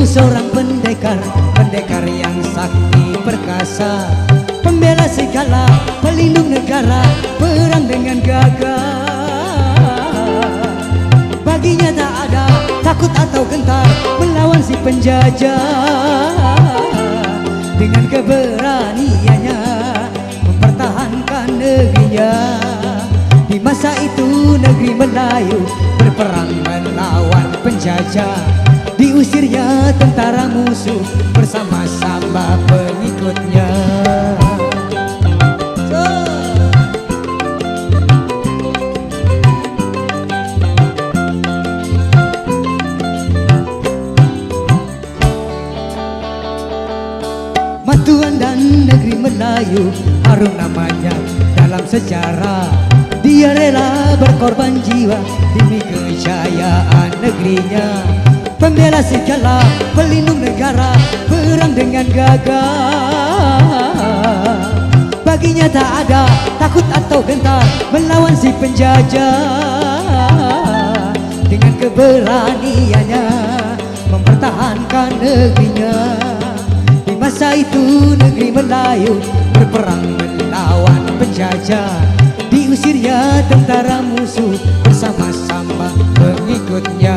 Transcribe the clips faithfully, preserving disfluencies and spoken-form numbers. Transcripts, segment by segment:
seorang pendekar, pendekar yang sakti perkasa, pembela segala, pelindung negara, perang dengan gagah. Baginya tak ada takut atau gentar melawan si penjajah. Dengan keberaniannya mempertahankan negerinya. Di masa itu negeri Melayu berperang melawan penjajah. Diusirnya tentara musuh bersama-sama pengikutnya. Matuan dan negeri Melayu harum namanya dalam sejarah. Dia rela berkorban jiwa demi kejayaan negerinya. Pembela segala, pelindung negara, perang dengan gagah. Baginya tak ada takut atau gentar melawan si penjajah. Dengan keberaniannya mempertahankan negerinya. Di masa itu negeri Melayu berperang melawan penjajah. Diusirnya tentara musuh bersama-sama pengikutnya.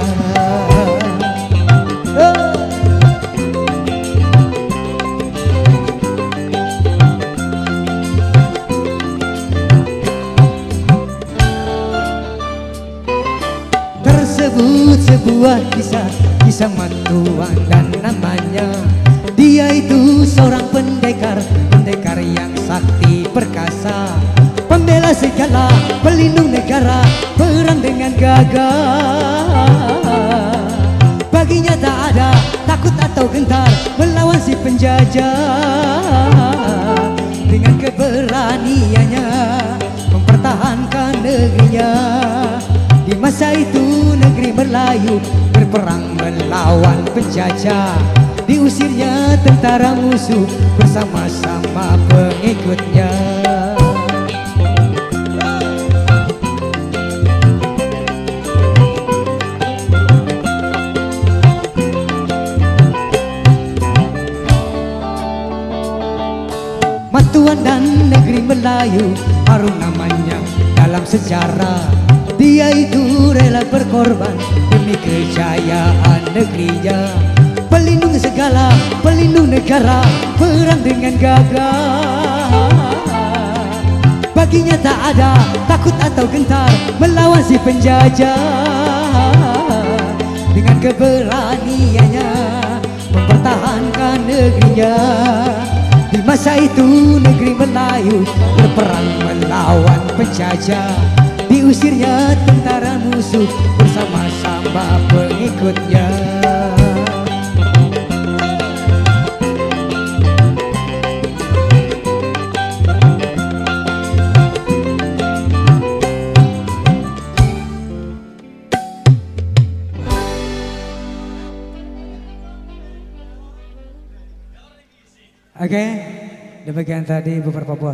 Oh. Tersebut sebuah kisah, kisah Matuan dan namanya. Dia itu seorang pendekar, pendekar yang sakti perkasa, pembela segala, pelindung negara, perang dengan gagah. Baginya tak ada takut atau gentar melawan si penjajah. Dengan keberaniannya mempertahankan negerinya. Di masa itu negeri Melayu berperang melawan penjajah. Diusirnya tentara musuh bersama-sama pengikutnya. Matuan dan negeri Melayu harum namanya dalam sejarah. Dia itu rela berkorban demi kejayaan negerinya. Pelindung segala, pelindung negara, perang dengan gagah. Baginya tak ada takut atau gentar melawan si penjajah. Dengan keberaniannya mempertahankan negerinya. Di masa itu negeri Melayu berperang melawan penjajah. Diusirnya tentara musuh bersama-sama pengikutnya. Oke, demikian tadi beberapa buah